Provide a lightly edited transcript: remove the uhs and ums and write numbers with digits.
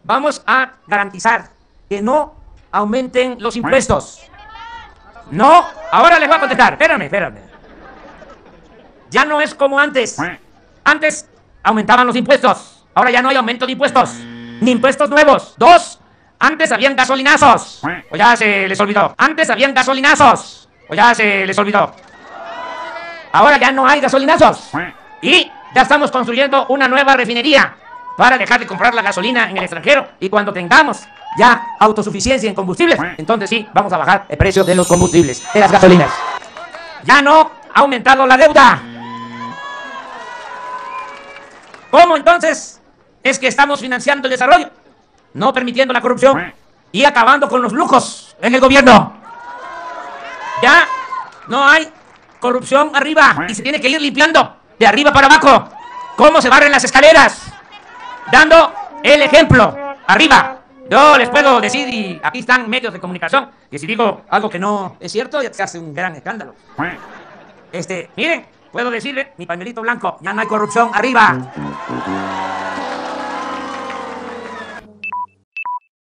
vamos a garantizar que no aumenten los impuestos. No, ahora les voy a contestar. Espérame. Ya no es como antes. Antes aumentaban los impuestos. Ahora ya no hay aumento de impuestos. Ni impuestos nuevos. 2. Antes habían gasolinazos. O ya se les olvidó. Antes habían gasolinazos. O ya se les olvidó. Ahora ya no hay gasolinazos. Y ya estamos construyendo una nueva refinería para dejar de comprar la gasolina en el extranjero. Y cuando tengamos ya autosuficiencia en combustibles, entonces sí, vamos a bajar el precio de los combustibles, de las gasolinas. Ya no ha aumentado la deuda. ¿Cómo entonces es que estamos financiando el desarrollo? No permitiendo la corrupción y acabando con los lujos en el gobierno. Ya no hay corrupción arriba y se tiene que ir limpiando de arriba para abajo. ¿Cómo se barren las escaleras? Dando el ejemplo arriba. Yo les puedo decir, y aquí están medios de comunicación, que si digo algo que no es cierto, ya se hace un gran escándalo. Miren, puedo decirle, mi pañuelito blanco, ya no hay corrupción arriba.